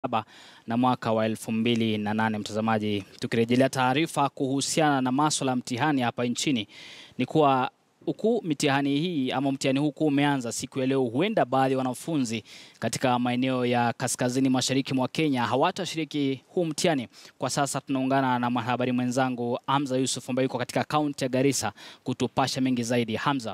na mwaka wa 2008. Mtazamaji, tukirejelea taarifa kuhusiana na masuala ya mtihani hapa nchini, ni kuwa huku mitihani hii ama mtihani huu umeanza siku ya leo, huenda baadhi ya wanafunzi katika maeneo ya kaskazini mashariki mwa Kenya hawatashiriki huu mtihani. Kwa sasa tunaungana na mwanahabari mwenzangu Hamza Yusuf ambaye yuko katika kaunti ya Garissa kutupasha mengi zaidi. Hamza.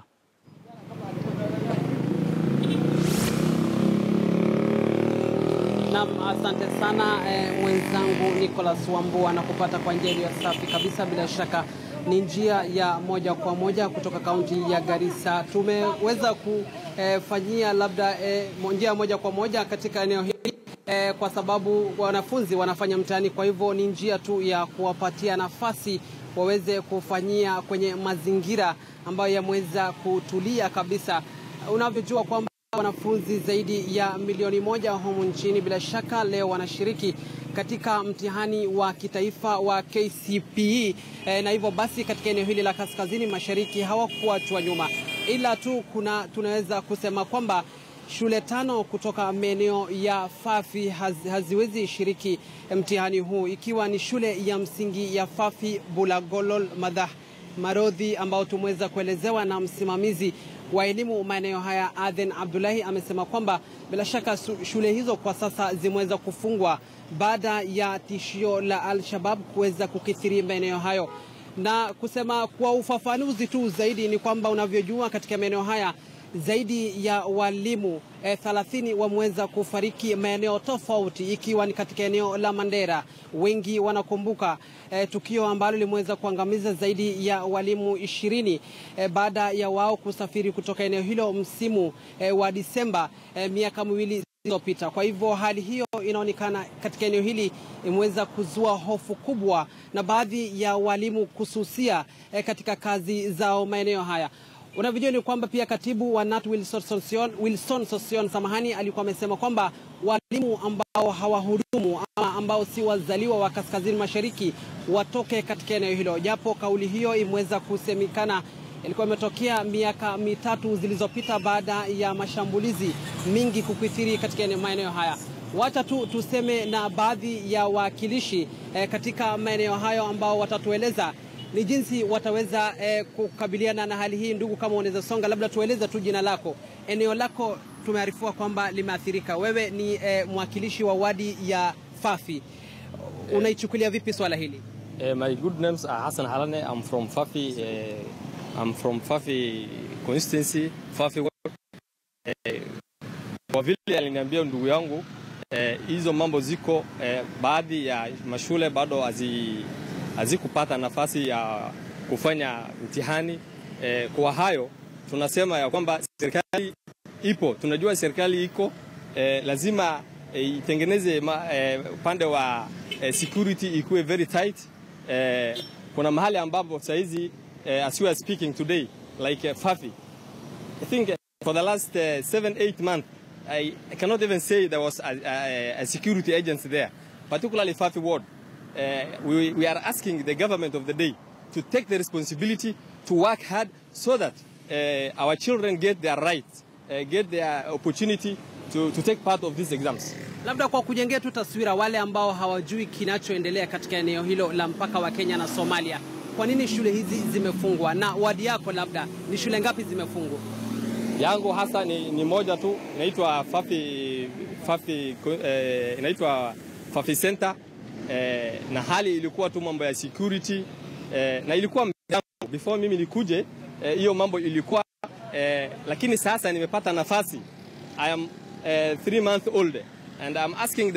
Asante sana mwenzangu Nicholas Wambua, na kupata kwa njia ya safi kabisa. Bila shaka ni njia ya moja kwa moja kutoka kaunti ya Garissa. Tumeweza kufanyia labda njia moja kwa moja katika eneo hili kwa sababu wanafunzi wanafanya mtihani, kwa hivyo ni njia tu ya kuwapatia nafasi waweze kufanyia kwenye mazingira ambayo yameweza kutulia kabisa. Unavyojua kwamba wanafunzi zaidi ya milioni 1 humu nchini bila shaka leo wanashiriki katika mtihani wa kitaifa wa KCPE, na hivyo basi katika eneo hili la kaskazini mashariki hawakuachwa nyuma, ila tu tunaweza kusema kwamba shule 5 kutoka maeneo ya Fafi haziwezi shiriki mtihani huu, ikiwa ni shule ya msingi ya Fafi, Bulagolol, Madah, Marodhi, ambao tumeweza kuelezewa na msimamizi wa elimu maeneo haya Aden Abdullahi. Amesema kwamba bila shaka shule hizo kwa sasa zimeweza kufungwa baada ya tishio la Al-Shabaab kuweza kukithiri maeneo hayo, na kusema kwa ufafanuzi tu zaidi ni kwamba unavyojua katika maeneo haya zaidi ya walimu 30 wameweza kufariki maeneo tofauti, ikiwa ni katika eneo la Mandera. Wengi wanakumbuka tukio ambalo limeweza kuangamiza zaidi ya walimu 20 baada ya wao kusafiri kutoka eneo hilo msimu wa Disemba miaka 2 iliyopita. Kwa hivyo hali hiyo inaonekana katika eneo hili imeweza kuzua hofu kubwa na baadhi ya walimu kususia katika kazi zao maeneo haya. Unavyojua ni kwamba pia katibu wa NAT Wilson Sosion alikuwa amesema kwamba walimu ambao hawahudumu ama ambao si wazaliwa wa kaskazini mashariki watoke katika eneo hilo, japo kauli hiyo imeweza kusemekana ilikuwa imetokea miaka 3 zilizopita baada ya mashambulizi mingi kukithiri katika maeneo haya. Wacha tu tuseme na baadhi ya wakilishi katika maeneo hayo ambao watatueleza ni jinsi wataweza kukabiliana na hali hii. Ndugu, kama unaweza songa, labda tueleze tu jina lako, eneo lako tumearifiwa kwamba limeathirika. Wewe ni mwakilishi wa wadi ya Fafi, unaichukulia vipi swala hili? My good names are Hassan Halane. I'm from Fafi. I'm from Fafi constituency, Fafi ward. Kwa vile aliniambia ndugu yangu hizo mambo ziko baadhi ya mashule bado hazikupata nafasi ya kufanya mtihani. Kwa hayo tunasema ya kwamba serikali ipo, tunajua serikali iko, lazima itengeneze upande wa security ikuwe very tight. Kuna mahali ambapo saizi as we are speaking today like Fafi, I think for the last 7-8 months I cannot even say there was a security agency there, particularly Fafi ward. We are asking the government of the day to take the responsibility to work hard so that our children get their rights, get their opportunity to take part of these exams. Labda kwa kujengea tu taswira wale ambao hawajui kinachoendelea katika eneo hilo la mpaka wa Kenya na Somalia, kwa nini shule hizi zimefungwa? Na wadi yako labda ni shule ngapi zimefungwa? Yangu hasa ni moja tu, inaitwa Fafi inaitwa Fafi Center. Na hali ilikuwa tu mambo ya security, na ilikuwa before mimi nikuje hiyo mambo ilikuwa, lakini sasa nimepata nafasi. I am 3 months old and I'm asking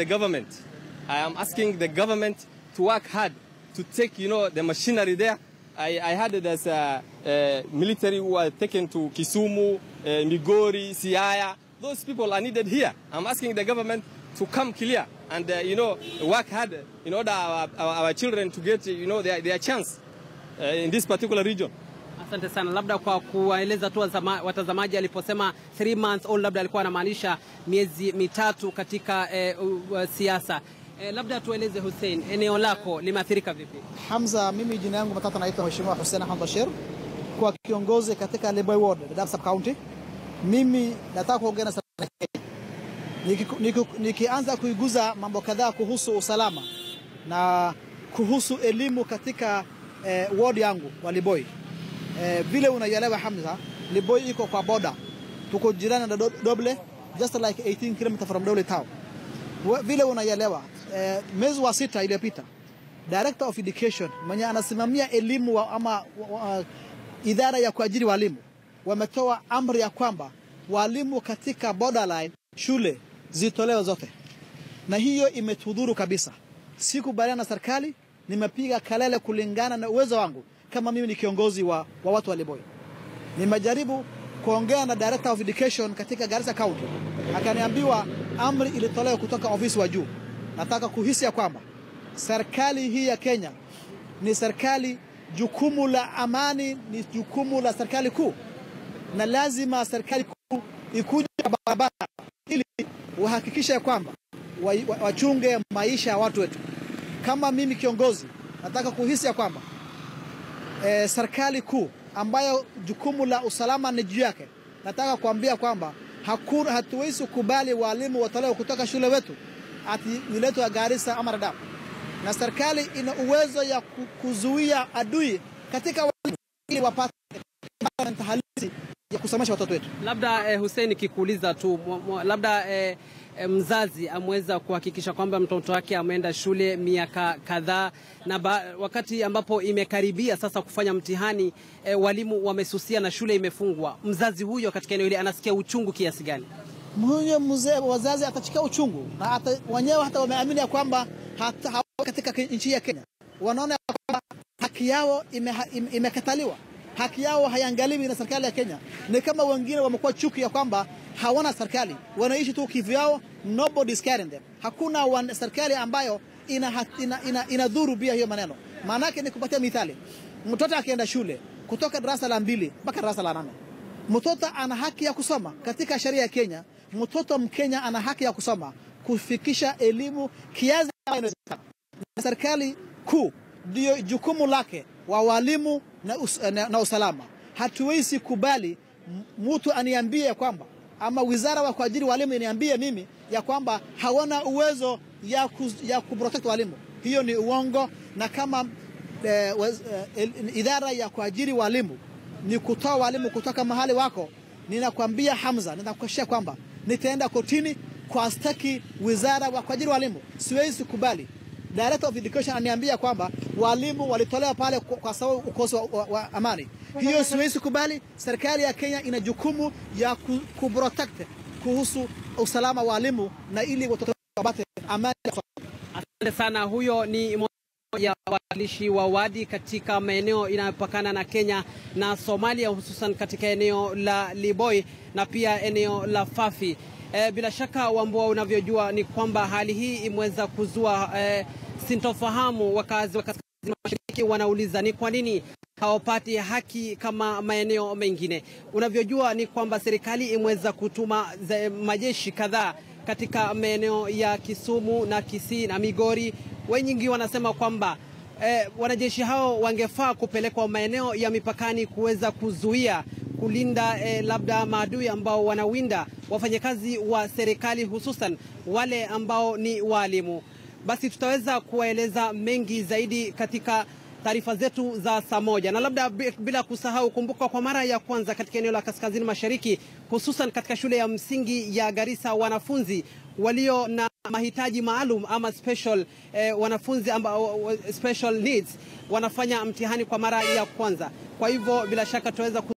the government to work hard to take the machinery there. I heard there's military who are taken to Kisumu, Migori, Siaya. Those people are needed here. I'm asking the government to come clear and work hard in order our children to get their chance in this particular region. Asante sana. Labda kwa kuwaeleza tu watazamaji, aliposema 3 months old labda alikuwa anamaanisha miezi 3 katika siasa. Labda tueleze Hussein, eneo lako limeathirika vipi? Hamza, mimi jina yangu matata naitwa Mheshimiwa Hussein Ahmed Bashir, kwa kiongozi katika Lebai ward, Dadaab sub county. Mimi nataka kuongea na Nikianza kuiguza mambo kadhaa kuhusu usalama na kuhusu elimu katika ward yangu wa Liboi. Vile unaelewa Hamza, Liboi iko kwa boda. Tuko jirani na Doble, just like 18 km from Doble town. Vile unaelewa, mwezi wa 6 iliyopita, Director of Education mwenye anasimamia elimu ama idara ya kuajiri walimu wametoa amri ya kwamba walimu katika borderline shule zitolewe zote. Na hiyo imetudhuru kabisa. Sikubaliana na serikali, nimepiga kelele kulingana na uwezo wangu kama mimi ni kiongozi wa watu wa Liboi. Nimejaribu kuongea na Director of Education katika Garissa County. Akaniambiwa amri ilitolewa kutoka ofisi wa juu. Nataka kuhisi ya kwamba serikali hii ya Kenya ni serikali, jukumu la amani ni jukumu la serikali kuu. Na lazima serikali kuu ikuje barabara ili wahakikishe ya kwamba wachunge maisha ya watu wetu. Kama mimi kiongozi, nataka kuhisi ya kwamba serikali kuu ambayo jukumu la usalama ni juu yake, nataka kuambia kwamba hatuwezi kubali walimu watolewe kutoka shule wetu ati niletwe Garissa ama Dadaab. Na serikali ina uwezo ya kuzuia adui katika walimu ili wapate halisi ya kusomesha watoto wetu. Labda Hussein, kikuuliza tu, labda mzazi ameweza kuhakikisha kwamba mtoto wake ameenda shule miaka kadhaa, na wakati ambapo imekaribia sasa kufanya mtihani, walimu wamesusia na shule imefungwa. Mzazi huyo katika eneo hili anasikia uchungu kiasi gani? Wazazi atachika uchungu, na hata wenyewe hata wameamini kwamba hata katika nchi ya Kenya wanaona kwamba haki yao imekataliwa. Haki yao haiangaliwi na serikali ya Kenya. Ni kama wengine wamekuwa chuki ya kwamba hawana serikali, wanaishi tu kivyao, nobody is caring them. Hakuna serikali ambayo inadhuru bia hiyo maneno. Maana yake ni kupatia mithali. Mtoto akienda shule kutoka darasa la 2 mpaka darasa la 8, mtoto ana haki ya kusoma. Katika sheria ya Kenya, mtoto Mkenya ana haki ya kusoma, kufikisha elimu kiasi inawezekana. Serikali kuu ndio jukumu lake wa walimu na usalama. Hatuwezi kubali mtu aniambie kwamba ama wizara wa kuajiri walimu iniambie mimi ya kwamba hawana uwezo ya kuprotect walimu. Hiyo ni uongo. Na kama idara ya kuajiri walimu ni kutoa walimu kutoka mahali wako, ninakwambia Hamza, ninakuhakikishia kwamba nitaenda kotini kwa staki wizara wa kuajiri walimu. Siwezi kubali Director of Education aniambia kwamba walimu walitolewa pale kwa sababu ukoso wa amani. Hiyo siwezi kubali. Serikali ya Kenya ina jukumu ya kuprotect kuhusu usalama wa walimu na ili watoto wapate amani. Asante sana. Huyo ni mmoja ya wawakilishi wa wadi katika maeneo inayopakana na Kenya na Somalia, hususan katika eneo la Liboi na pia eneo la Fafi. Bila shaka Wambua, unavyojua ni kwamba hali hii imeweza kuzua sintofahamu. Wakazi wa Kaskazini Mashariki wanauliza ni kwa nini hawapati haki kama maeneo mengine. Unavyojua ni kwamba serikali imeweza kutuma majeshi kadhaa katika maeneo ya Kisumu na Kisii na Migori. Wengi wanasema kwamba wanajeshi hao wangefaa kupelekwa maeneo ya mipakani kuweza kuzuia, kulinda labda maadui ambao wanawinda wafanyakazi wa serikali, hususan wale ambao ni walimu. Basi tutaweza kuwaeleza mengi zaidi katika taarifa zetu za saa moja. Na labda bila kusahau, kumbuka kwa mara ya kwanza katika eneo la Kaskazini Mashariki, hususan katika shule ya msingi ya Garissa, wanafunzi walio na mahitaji maalum ama wanafunzi ambao special needs wanafanya mtihani kwa mara ya kwanza. Kwa hivyo bila shaka tutaweza